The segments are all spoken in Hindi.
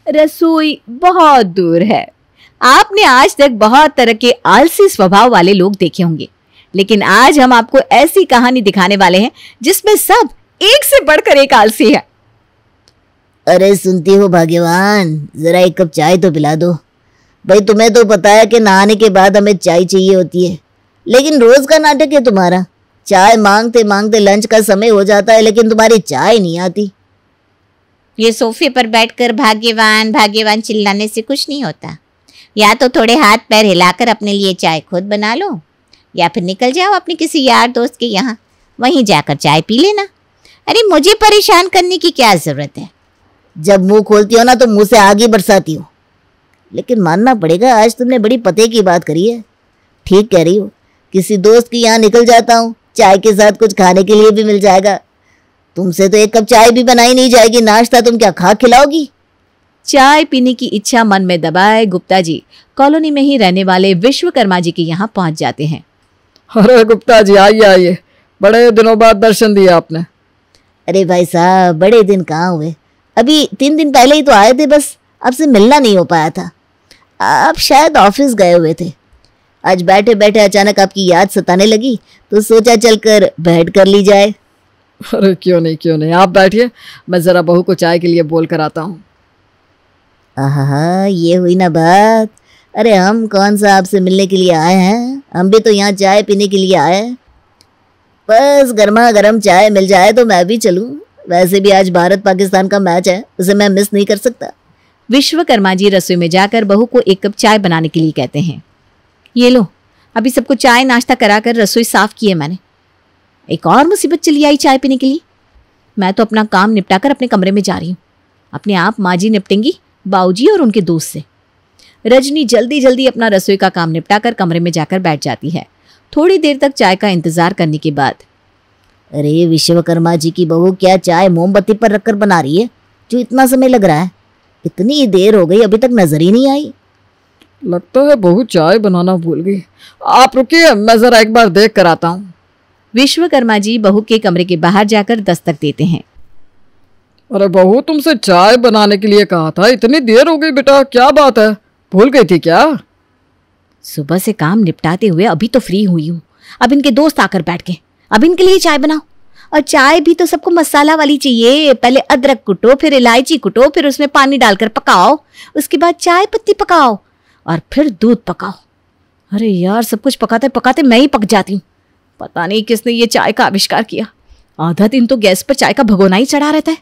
रसोई बहुत दूर है। आपने आज तक बहुत तरह के आलसी स्वभाव वाले लोग देखे होंगे, लेकिन आज हम आपको ऐसी कहानी दिखाने वाले हैं जिसमें सब एक से बढ़कर एक आलसी है। अरे सुनती हो भाग्यवान, जरा एक कप चाय तो पिला दो। भाई तुम्हें तो पता है कि नहाने के बाद हमें चाय चाहिए होती है, लेकिन रोज का नाटक है तुम्हारा। चाय मांगते मांगते लंच का समय हो जाता है, लेकिन तुम्हारी चाय नहीं आती। ये सोफे पर बैठकर भाग्यवान भाग्यवान चिल्लाने से कुछ नहीं होता। या तो थोड़े हाथ पैर हिलाकर अपने लिए चाय खुद बना लो, या फिर निकल जाओ अपने किसी यार दोस्त के यहाँ, वहीं जाकर चाय पी लेना। अरे मुझे परेशान करने की क्या जरूरत है। जब मुंह खोलती हो ना तो मुंह से आग ही बरसाती हो। लेकिन मानना पड़ेगा, आज तुमने बड़ी पते की बात करी है। ठीक कह रही हो, किसी दोस्त के यहाँ निकल जाता हूँ, चाय के साथ कुछ खाने के लिए भी मिल जाएगा। तुमसे तो एक कप चाय भी बनाई नहीं जाएगी, नाश्ता तुम क्या खा खिलाओगी। चाय पीने की इच्छा मन में दबाए गुप्ता जी कॉलोनी में ही रहने वाले विश्वकर्मा जी के यहाँ पहुंच जाते हैं। अरे गुप्ता जी, आइए आइए, बड़े दिनों बाद दर्शन दिए आपने। अरे भाई साहब, बड़े दिन कहाँ हुए, अभी 3 दिन पहले ही तो आए थे, बस आपसे मिलना नहीं हो पाया था। आप शायद ऑफिस गए हुए थे। आज बैठे बैठे अचानक आपकी याद सताने लगी तो सोचा चलकर बैठ कर ली जाए। अरे क्यों नहीं, आप बैठिए, मैं जरा बहू को चाय के लिए बोल कर आता हूँ। आहा, ये हुई ना बात। अरे हम कौन सा आपसे मिलने के लिए आए हैं, हम भी तो यहाँ चाय पीने के लिए आए हैं। बस गर्मा गर्म चाय मिल जाए तो मैं भी चलूँ। वैसे भी आज भारत पाकिस्तान का मैच है, उसे मैं मिस नहीं कर सकता। विश्वकर्मा जी रसोई में जाकर बहू को एक कप चाय बनाने के लिए कहते हैं। ये लो, अभी सबको चाय नाश्ता कराकर रसोई साफ की है मैंने। एक और मुसीबत चली आई चाय पीने के लिए। मैं तो अपना काम निपटाकर अपने कमरे में जा रही हूँ। अपने आप माँ जी निपटेंगी बाऊजी और उनके दोस्त से। रजनी जल्दी जल्दी अपना रसोई का काम निपटाकर कमरे में जाकर बैठ जाती है। थोड़ी देर तक चाय का इंतजार करने के बाद, अरे विश्वकर्मा जी की बहू क्या चाय मोमबत्ती पर रखकर बना रही है, जो इतना समय लग रहा है? इतनी देर हो गई, अभी तक नजर ही नहीं आई। लगता है बहू चाय बनाना भूल गई। आप रुकिए, मैं जरा एक बार देख कर आता हूँ। विश्वकर्मा जी बहू के कमरे के बाहर जाकर दस्तक देते हैं। अरे बहू, तुमसे चाय बनाने के लिए कहा था, इतनी देर हो गई बेटा, क्या बात है, भूल गई थी क्या? सुबह से काम निपटाते हुए अभी तो फ्री हुई हूँ। अब इनके दोस्त आकर बैठ गए, अब इनके लिए चाय बनाओ। और चाय भी तो सबको मसाला वाली चाहिए। पहले अदरक कुटो, फिर इलायची कुटो, फिर उसमें पानी डालकर पकाओ, उसके बाद चाय पत्ती पकाओ और फिर दूध पकाओ। अरे यार, सब कुछ पकाते पकाते मैं ही पक जाती हूँ। पता नहीं किसने ये चाय का आविष्कार किया। आधा दिन तो गैस पर चाय का भगोना ही चढ़ा रहता है।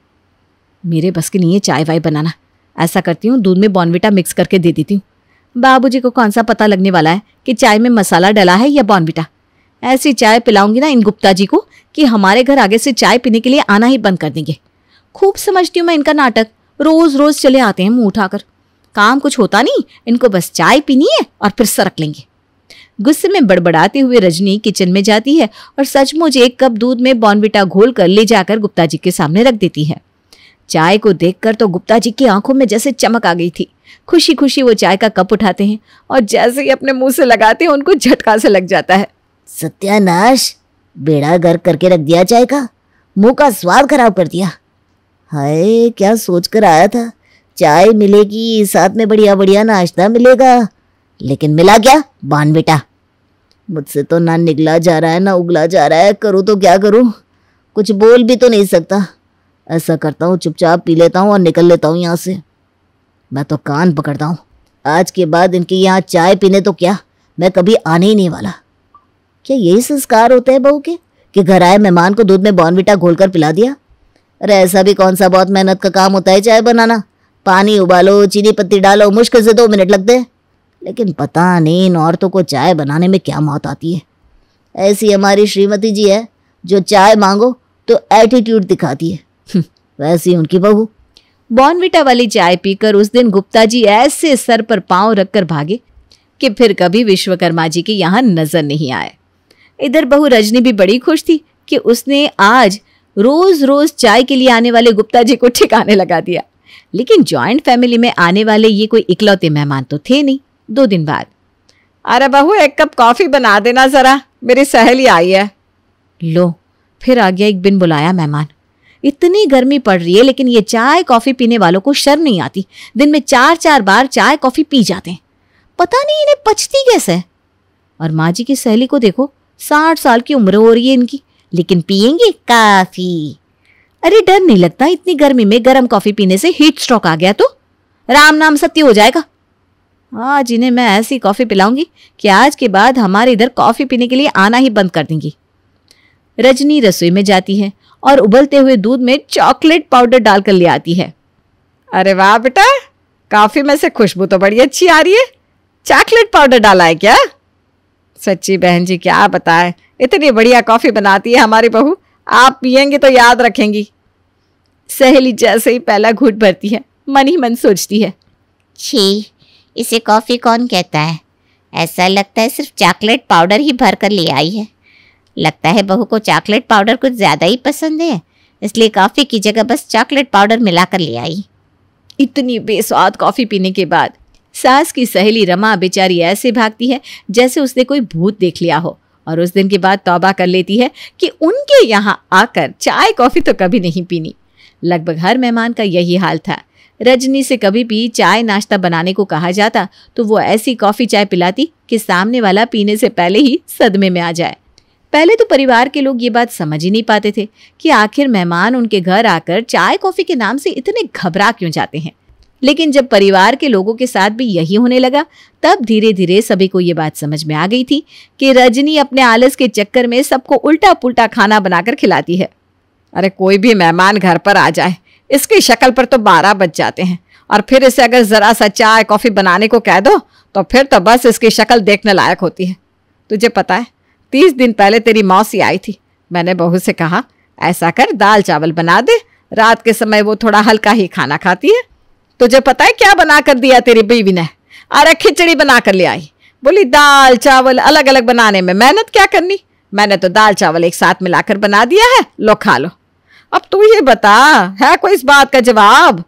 मेरे बस की नहीं है चाय वाय बनाना। ऐसा करती हूँ, दूध में बॉर्नविटा मिक्स करके दे देती हूँ। बाबूजी को कौन सा पता लगने वाला है कि चाय में मसाला डला है या बॉर्नविटा। ऐसी चाय पिलाऊंगी ना इन गुप्ता जी को कि हमारे घर आगे से चाय पीने के लिए आना ही बंद कर देंगे। खूब समझती हूँ मैं इनका नाटक। रोज रोज चले आते हैं मुंह उठाकर। काम कुछ होता नहीं, इनको बस चाय पीनी है और फिर सरक लेंगे। गुस्से में बड़बड़ाते हुए रजनी किचन में जाती है और सचमुच एक कप दूध में बॉर्नविटा घोल कर ले जाकर गुप्ता जी के सामने रख देती है। चाय को देखकर तो गुप्ता जी की आंखों में जैसे चमक आ गई थी। खुशी खुशी वो चाय का कप उठाते हैं और जैसे ही अपने मुंह से लगाते हैं उनको झटका से लग जाता है। सत्यानाश, बेड़ा गर्क करके रख दिया चाय का, मुंह का स्वाद खराब कर दिया। हाय, क्या सोचकर आया था, चाय मिलेगी, साथ में बढ़िया बढ़िया नाश्ता मिलेगा, लेकिन मिला क्या? बॉर्नविटा। मुझसे तो ना निकला जा रहा है ना उगला जा रहा है। करूँ तो क्या करूँ, कुछ बोल भी तो नहीं सकता। ऐसा करता हूँ, चुपचाप पी लेता हूँ और निकल लेता हूँ यहाँ से। मैं तो कान पकड़ता हूँ, आज के बाद इनके यहाँ चाय पीने तो क्या, मैं कभी आने ही नहीं वाला। क्या यही संस्कार होते हैं बहू के कि घर आए मेहमान को दूध में बॉर्नविटा घोलकर पिला दिया? अरे ऐसा भी कौन सा बहुत मेहनत का काम होता है चाय बनाना। पानी उबालो, चीनी पत्ती डालो, मुश्किल से 2 मिनट लगते हैं। लेकिन पता नहीं इन औरतों को चाय बनाने में क्या मौत आती है। ऐसी हमारी श्रीमती जी है, जो चाय मांगो तो एटीट्यूड दिखाती है। वैसी उनकी बहू। बॉर्नविटा वाली चाय पीकर उस दिन गुप्ता जी ऐसे सर पर पांव रखकर भागे कि फिर कभी विश्वकर्मा जी के यहाँ नजर नहीं आए। इधर बहू रजनी भी बड़ी खुश थी कि उसने आज रोज रोज चाय के लिए आने वाले गुप्ता जी को ठिकाने लगा दिया। लेकिन जॉइंट फैमिली में आने वाले ये कोई इकलौते मेहमान तो थे नहीं। 2 दिन बाद, अरे बहू, 1 कप कॉफी बना देना जरा, मेरी सहेली आई है। लो, फिर आ गया एक बिन बुलाया मेहमान। इतनी गर्मी पड़ रही है लेकिन ये चाय कॉफी पीने वालों को शर्म नहीं आती। दिन में 4-4 बार चाय कॉफी पी जाते हैं। पता नहीं इन्हें पचती कैसे है। और माँ जी की सहेली को देखो, 60 साल की उम्र हो रही है इनकी, लेकिन पियेंगे कॉफी। अरे डर नहीं लगता इतनी गर्मी में गर्म कॉफी पीने से हीट स्ट्रोक आ गया तो राम नाम सत्य हो जाएगा। आज इन्हें मैं ऐसी कॉफी पिलाऊंगी कि आज के बाद हमारे इधर कॉफी पीने के लिए आना ही बंद कर देंगी। रजनी रसोई में जाती है और उबलते हुए दूध में चॉकलेट पाउडर डालकर ले आती है। अरे वाह बेटा, कॉफी में से खुशबू तो बड़ी अच्छी आ रही है। चॉकलेट पाउडर डाला है क्या? सच्ची बहन जी क्या बताए, इतनी बढ़िया कॉफी बनाती है हमारी बहू। आप पियेंगे तो याद रखेंगी। सहेली जैसे ही पहला घूंट भरती है मन ही मन सोचती है, छी, इसे कॉफी कौन कहता है? ऐसा लगता है सिर्फ चॉकलेट पाउडर ही भर कर ले आई है। लगता है बहू को चॉकलेट पाउडर कुछ ज़्यादा ही पसंद है, इसलिए कॉफ़ी की जगह बस चॉकलेट पाउडर मिलाकर ले आई। इतनी बेस्वाद कॉफी पीने के बाद सास की सहेली रमा बेचारी ऐसे भागती है जैसे उसने कोई भूत देख लिया हो, और उस दिन के बाद तौबा कर लेती है कि उनके यहाँ आकर चाय कॉफी तो कभी नहीं पीनी। लगभग हर मेहमान का यही हाल था। रजनी से कभी भी चाय नाश्ता बनाने को कहा जाता तो वो ऐसी कॉफी चाय पिलाती कि सामने वाला पीने से पहले ही सदमे में आ जाए। पहले तो परिवार के लोग ये बात समझ ही नहीं पाते थे कि आखिर मेहमान उनके घर आकर चाय कॉफी के नाम से इतने घबरा क्यों जाते हैं। लेकिन जब परिवार के लोगों के साथ भी यही होने लगा, तब धीरे धीरे सभी को ये बात समझ में आ गई थी कि रजनी अपने आलस के चक्कर में सबको उल्टा पुल्टा खाना बनाकर खिलाती है। अरे कोई भी मेहमान घर पर आ जाए, इसकी शक्ल पर तो 12 बज जाते हैं, और फिर इसे अगर जरा सा चाय कॉफी बनाने को कह दो तो फिर तो बस इसकी शक्ल देखने लायक होती है। तुझे पता है 30 दिन पहले तेरी मौसी आई थी। मैंने बहू से कहा ऐसा कर दाल चावल बना दे, रात के समय वो थोड़ा हल्का ही खाना खाती है। तुझे पता है क्या बना कर दिया तेरी बीवी ने? अरे खिचड़ी बना कर ले आई। बोली दाल चावल अलग अलग बनाने में मेहनत क्या करनी, मैंने तो दाल चावल एक साथ मिलाकर बना दिया है, लो खा लो। अब तू ये बता, है कोई इस बात का जवाब?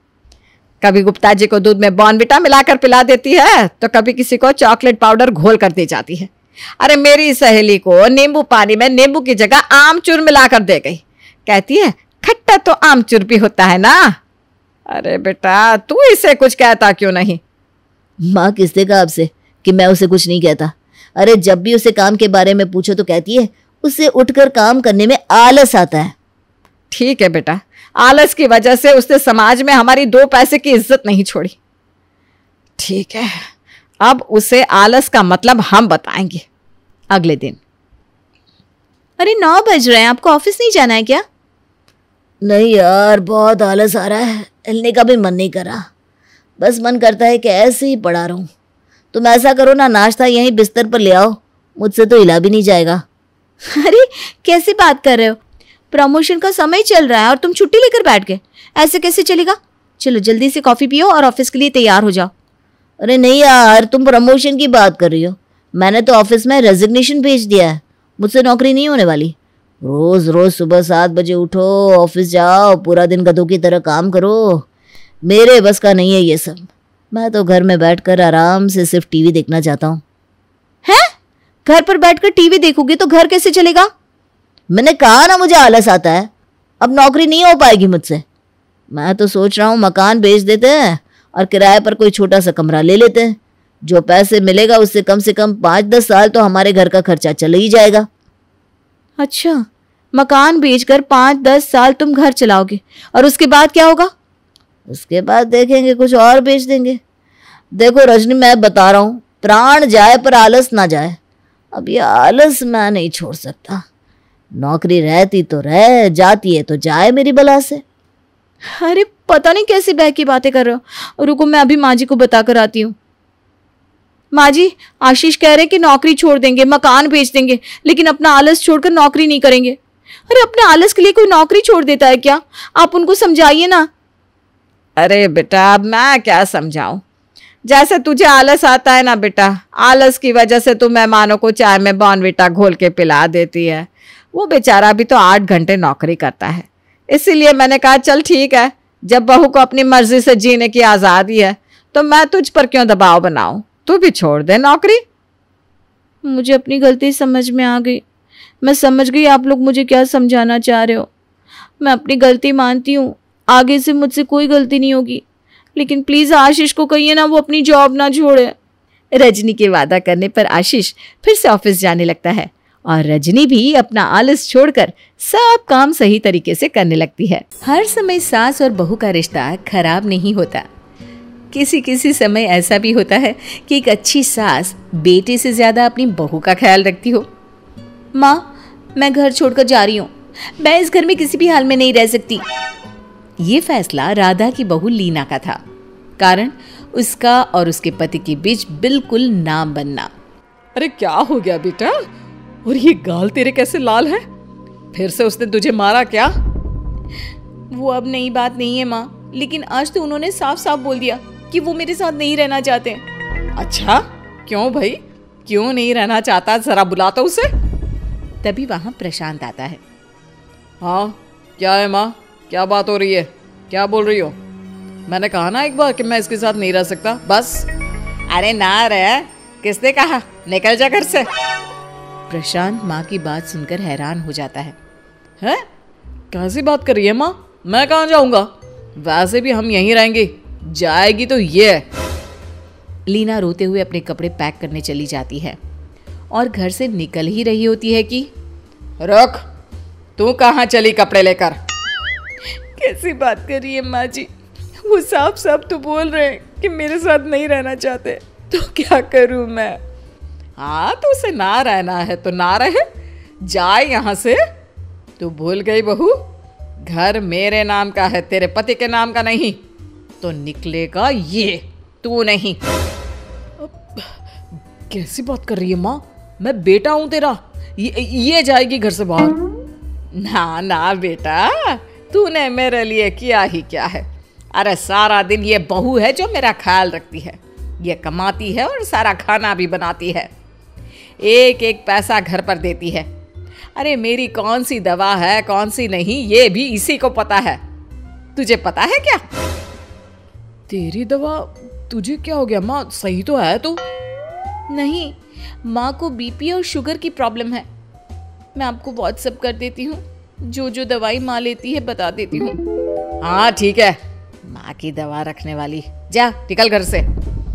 कभी गुप्ता जी को दूध में बॉर्नविटा मिलाकर पिला देती है तो कभी किसी को चॉकलेट पाउडर घोल कर दे जाती है। अरे मेरी सहेली को नींबू पानी में नींबू की जगह आमचूर मिलाकर दे गई। कहती है खट्टा तो आमचूर भी होता है ना। अरे बेटा तू इसे कुछ कहता क्यों नहीं? माँ किसने कहा आपसे कि मैं उसे कुछ नहीं कहता? अरे जब भी उसे काम के बारे में पूछो तो कहती है उसे उठकर काम करने में आलस आता है। ठीक है बेटा, आलस की वजह से उसने समाज में हमारी 2 पैसे की इज्जत नहीं छोड़ी। ठीक है, अब उसे आलस का मतलब हम बताएंगे। अगले दिन। अरे 9 बज रहे हैं, आपको ऑफिस नहीं जाना है क्या? नहीं यार, बहुत आलस आ रहा है, हिलने का भी मन नहीं कर रहा। बस मन करता है कि ऐसे ही पड़ा रहूं। तुम ऐसा करो ना, नाश्ता यहीं बिस्तर पर ले आओ, मुझसे तो हिला भी नहीं जाएगा। अरे कैसी बात कर रहे हो? प्रमोशन का समय चल रहा है और तुम छुट्टी लेकर बैठ गए, ऐसे कैसे चलेगा? चलो जल्दी से कॉफी पियो और ऑफिस के लिए तैयार हो जाओ। अरे नहीं यार, तुम प्रमोशन की बात कर रही हो। मैंने तो ऑफिस में रेजिग्नेशन भेज दिया है, मुझसे नौकरी नहीं होने वाली। रोज रोज सुबह 7 बजे उठो, ऑफिस जाओ, पूरा दिन गधों की तरह काम करो, मेरे बस का नहीं है ये सब। मैं तो घर में बैठकर आराम से सिर्फ टीवी देखना चाहता हूँ। हैं? घर पर बैठकर टीवी देखोगे तो घर कैसे चलेगा? मैंने कहा ना मुझे आलस आता है, अब नौकरी नहीं हो पाएगी मुझसे। मैं तो सोच रहा हूँ मकान बेच देते हैं और किराए पर कोई छोटा सा कमरा ले लेते हैं। जो पैसे मिलेगा उससे कम से कम 5-10 साल तो हमारे घर का खर्चा चल ही जाएगा। अच्छा, मकान बेचकर 5-10 साल तुम घर चलाओगे और उसके बाद क्या होगा? उसके बाद देखेंगे, कुछ और बेच देंगे। देखो रजनी, मैं बता रहा हूँ, प्राण जाए पर आलस ना जाए। अब ये आलस मैं नहीं छोड़ सकता। नौकरी रहती तो रह, जाती है तो जाए मेरी बला से। अरे पता नहीं कैसी बह की बातें कर रहे हो। रुको मैं अभी माँ जी को बता कर आती हूँ। माँ जी, आशीष कह रहे कि नौकरी छोड़ देंगे, मकान बेच देंगे, लेकिन अपना आलस छोड़कर नौकरी नहीं करेंगे। अरे अपने आलस के लिए कोई नौकरी छोड़ देता है क्या? आप उनको समझाइए ना। अरे बेटा अब मैं क्या समझाऊं? जैसे तुझे आलस आता है ना बेटा, आलस की वजह से तू मेहमानों को चाय में बॉर्नविटा घोल के पिला देती है। वो बेचारा भी तो 8 घंटे नौकरी करता है। इसीलिए मैंने कहा चल ठीक है, जब बहू को अपनी मर्जी से जीने की आज़ादी है तो मैं तुझ पर क्यों दबाव बनाऊं, तू भी छोड़ दे नौकरी। मुझे अपनी गलती समझ में आ गई। मैं समझ गई आप लोग मुझे क्या समझाना चाह रहे हो। मैं अपनी गलती मानती हूँ, आगे से मुझसे कोई गलती नहीं होगी, लेकिन प्लीज आशीष को कहिए ना वो अपनी जॉब ना छोड़े। रजनी के वादा करने पर आशीष फिर से ऑफिस जाने लगता है और रजनी भी अपना आलस छोड़कर सब काम सही तरीके से करने लगती है। हर समय सास और बहू का रिश्ता खराब नहीं होता। किसी किसी समय ऐसा भी होता है कि एक अच्छी सास बेटे से ज्यादा अपनी बहू का ख्याल रखती हो। माँ, मैं घर छोड़कर जा रही हूँ, मैं इस घर में किसी भी हाल में नहीं रह सकती। ये फैसला राधा की बहू लीना का था, कारण उसका और उसके पति के बीच बिल्कुल ना बनना। अरे क्या हो गया बेटा, और ये गाल तेरे कैसे लाल है? फिर से उसने तुझे मारा क्या? वो अब नई बात नहीं है माँ, लेकिन आज तो उन्होंने साफ साफ बोल दिया कि वो मेरे साथ नहीं रहना चाहते। अच्छा, क्यों भाई, क्यों नहीं रहना चाहता? जरा बुलाता उसे। तभी वहां प्रशांत आता है। हाँ, क्या है माँ, क्या बात हो रही है, क्या बोल रही हो? मैंने कहा ना एक बार कि मैं इसके साथ नहीं रह सकता, बस। अरे ना रह, किसने कहा? निकल जा घर से। प्रशांत माँ की बात सुनकर हैरान हो जाता है। हैं? कैसी बात कर रही है माँ? मैं कहाँ जाऊंगा? वैसे भी हम यहीं रहेंगे, जाएगी तो ये। लीना रोते हुए अपने कपड़े पैक करने चली जाती है और घर से निकल ही रही होती है कि रुक, तू कहाँ चली कपड़े लेकर? कैसी बात कर रही है माँ जी, वो साफ साफ तो बोल रहे हैं कि मेरे साथ नहीं रहना चाहते, तो क्या करूं मैं? हाँ, तो उसे ना रहना है तो ना रहे, जाए यहाँ से। तू भूल गई बहू, घर मेरे नाम का है, तेरे पति के नाम का नहीं। तो निकलेगा ये, तू नहीं। कैसी बात कर रही है माँ, मैं बेटा हूं तेरा, ये जाएगी घर से बाहर? ना ना बेटा, तूने मेरे लिए किया ही क्या है? अरे सारा दिन ये बहू है जो मेरा ख्याल रखती है, ये कमाती है और सारा खाना भी बनाती है, एक एक पैसा घर पर देती है। अरे मेरी कौन सी दवा है कौन सी नहीं, ये भी इसी को पता है। तुझे पता है क्या? तेरी दवा? तुझे क्या हो गया माँ, सही तो है तू? नहीं, माँ को बीपी और शुगर की प्रॉब्लम है। मैं आपको व्हाट्सएप कर देती हूँ, जो जो दवाई माँ लेती है बता देती हूँ। हाँ ठीक है, माँ की दवा रखने वाली, जा निकल घर से।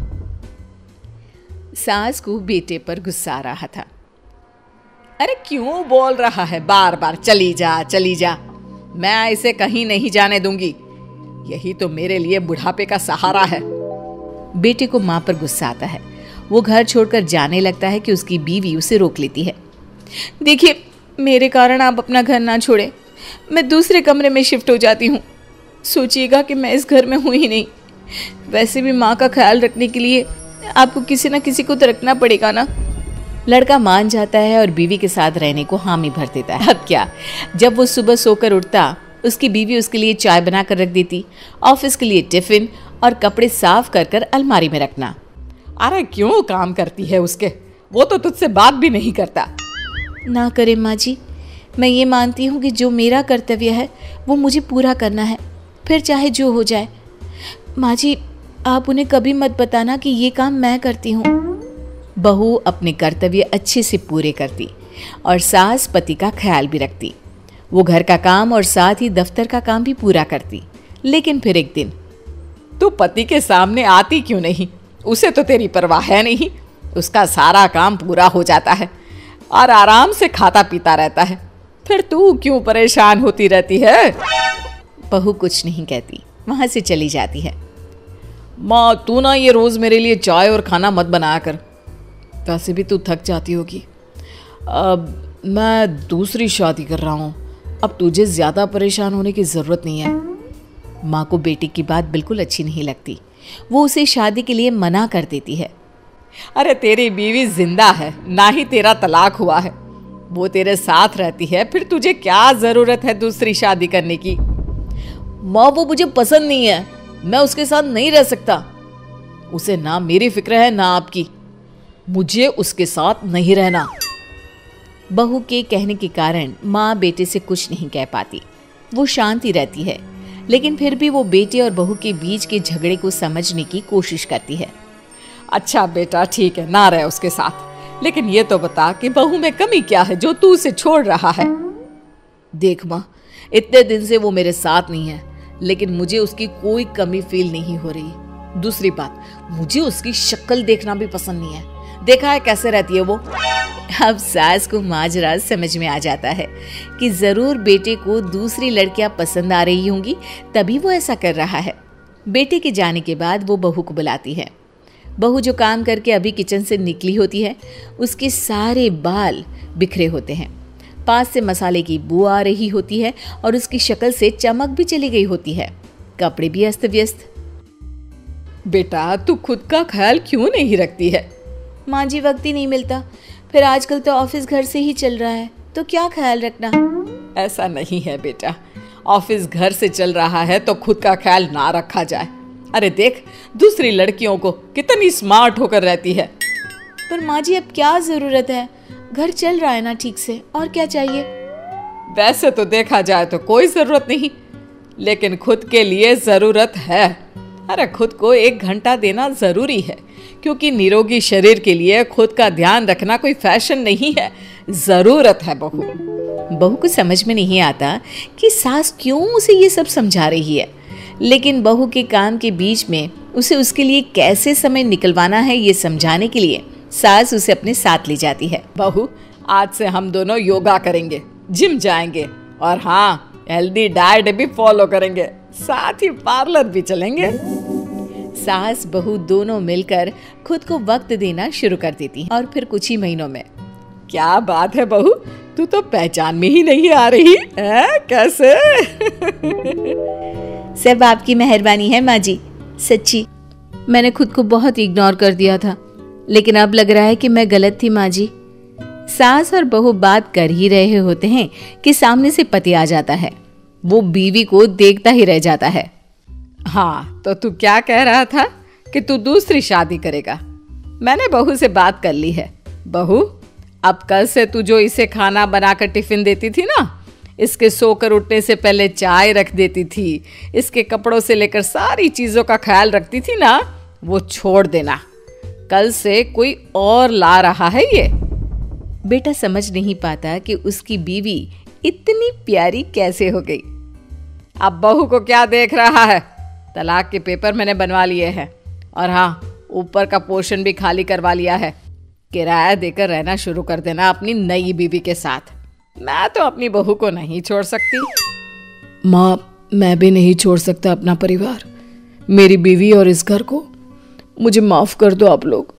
सास को बेटे पर गुस्सा आ रहा था। अरे क्यों बोल रहा है बार बार चली जा चली जा? मैं इसे कहीं नहीं जाने दूंगी, यही तो मेरे लिए बुढ़ापे का सहारा है। बेटे को माँ पर गुस्सा आता है। वो घर छोड़कर जाने लगता है कि उसकी बीवी उसे रोक लेती है। देखिए, मेरे कारण आप अपना घर ना छोड़े, मैं दूसरे कमरे में शिफ्ट हो जाती हूँ। सोचिएगा कि मैं इस घर में हूँ ही नहीं। वैसे भी माँ का ख्याल रखने के लिए आपको किसी ना किसी को तो रखना पड़ेगा ना। लड़का मान जाता है और बीवी के साथ रहने को हामी भर देता है। अब क्या, जब वो सुबह सोकर उठता, उसकी बीवी उसके लिए चाय बना कर रख देती, ऑफिस के लिए टिफिन और कपड़े साफ कर कर अलमारी में रखना। अरे क्यों काम करती है उसके, वो तो तुझसे बात भी नहीं करता। ना करे माँ जी, मैं ये मानती हूँ कि जो मेरा कर्तव्य है वो मुझे पूरा करना है, फिर चाहे जो हो जाए। माँ जी, आप उन्हें कभी मत बताना कि ये काम मैं करती हूँ। बहू अपने कर्तव्य अच्छे से पूरे करती और सास पति का ख्याल भी रखती। वो घर का काम और साथ ही दफ्तर का काम भी पूरा करती। लेकिन फिर एक दिन, तू पति के सामने आती क्यों नहीं? उसे तो तेरी परवाह है नहीं, उसका सारा काम पूरा हो जाता है और आराम से खाता पीता रहता है, फिर तू क्यों परेशान होती रहती है? बहू कुछ नहीं कहती, वहां से चली जाती है। माँ, तू ना ये रोज मेरे लिए चाय और खाना मत बनाया कर, वैसे भी तू थक जाती होगी। अब मैं दूसरी शादी कर रहा हूँ, अब तुझे ज्यादा परेशान होने की जरूरत नहीं है। माँ को बेटी की बात बिल्कुल अच्छी नहीं लगती। वो उसे शादी के लिए मना कर देती है। अरे तेरी बीवी जिंदा है, ना ही तेरा तलाक हुआ है, वो तेरे साथ रहती है, फिर तुझे क्या जरूरत है दूसरी शादी करने की? माँ, वो मुझे पसंद नहीं है, मैं उसके साथ नहीं रह सकता। उसे ना मेरी फिक्र है ना आपकी, मुझे उसके साथ नहीं रहना। बहू के कहने के कारण माँ बेटे से कुछ नहीं कह पाती। वो शांति रहती है, लेकिन फिर भी वो बेटे और बहू के बीच के झगड़े को समझने की कोशिश करती है। अच्छा बेटा ठीक है, ना रहे उसके साथ, लेकिन ये तो बता कि बहू में कमी क्या है जो तू उसे छोड़ रहा है? देख माँ, इतने दिन से वो मेरे साथ नहीं है, लेकिन मुझे उसकी कोई कमी फील नहीं हो रही। दूसरी बात, मुझे उसकी शक्ल देखना भी पसंद नहीं है। देखा है कैसे रहती है वो। अब सास को माजरा समझ में आ जाता है कि जरूर बेटे को दूसरी लड़कियां पसंद आ रही होंगी, तभी वो ऐसा कर रहा है। बेटे के जाने के बाद वो बहू को बुलाती है। बहू जो काम करके अभी किचन से निकली होती है, उसके सारे बाल बिखरे होते हैं, पास से मसाले की बू आ रही होती है और उसकी शक्ल से चमक भी चली गई होती है, कपड़े भी अस्त व्यस्त। बेटा तू खुद का ख्याल क्यों नहीं रखती है? माँ जी, वक्त ही नहीं मिलता, फिर आजकल तो ऑफिस घर से ही चल रहा है, तो क्या ख्याल रखना। ऐसा नहीं है बेटा, ऑफिस घर से चल रहा है तो खुद का ख्याल ना रखा जाए। अरे देख, दूसरी लड़कियों को कितनी स्मार्ट होकर रहती है। पर माँ जी, अब क्या जरूरत है, घर चल रहा है ना ठीक से, और क्या चाहिए। वैसे तो देखा जाए तो कोई जरूरत नहीं, लेकिन खुद के लिए जरूरत है। अरे खुद को 1 घंटा देना जरूरी है, क्योंकि निरोगी शरीर के लिए खुद का ध्यान रखना कोई फैशन नहीं है, जरूरत है। बहू को समझ में नहीं आता कि सास क्यों उसे ये सब समझा रही है, लेकिन बहू के काम के बीच में उसे उसके लिए कैसे समय निकलवाना है ये समझाने के लिए सास उसे अपने साथ ले जाती है। बहू, आज से हम दोनों योगा करेंगे, जिम जाएंगे, और हाँ, हेल्दी डाइट भी फॉलो करेंगे, साथ ही पार्लर भी चलेंगे। सास बहू दोनों मिलकर खुद को वक्त देना शुरू कर देती हैं और फिर कुछ ही महीनों में। क्या बात है बहू, तू तो पहचान में ही नहीं आ रही है, कैसे? सब आपकी मेहरबानी है माँ जी, सच्ची। मैंने खुद को बहुत इग्नोर कर दिया था, लेकिन अब लग रहा है कि मैं गलत थी माँ जी। सास और बहू बात कर ही रहे होते हैं कि सामने से पति आ जाता है। वो बीवी को देखता ही रह जाता है। हाँ, तो तू क्या कह रहा था कि तू दूसरी शादी करेगा? मैंने बहू से बात कर ली है। बहू, अब कल से तू जो इसे खाना बनाकर टिफिन देती थी ना, इसके सोकर उठने से पहले चाय रख देती थी, इसके कपड़ों से लेकर सारी चीजों का ख्याल रखती थी ना, वो छोड़ देना। कल से कोई और ला रहा है ये। बेटा समझ नहीं पाता कि उसकी बीवी इतनी प्यारी कैसे हो गई। अब बहू को क्या देख रहा है? तलाक के पेपर मैंने बनवा लिए हैं, और हाँ, ऊपर का पोर्शन भी खाली करवा लिया है। किराया देकर रहना शुरू कर देना अपनी नई बीवी के साथ। मैं तो अपनी बहू को नहीं छोड़ सकती। माँ, मैं भी नहीं छोड़ सकता अपना परिवार, मेरी बीवी और इस घर को। मुझे माफ कर दो आप लोग।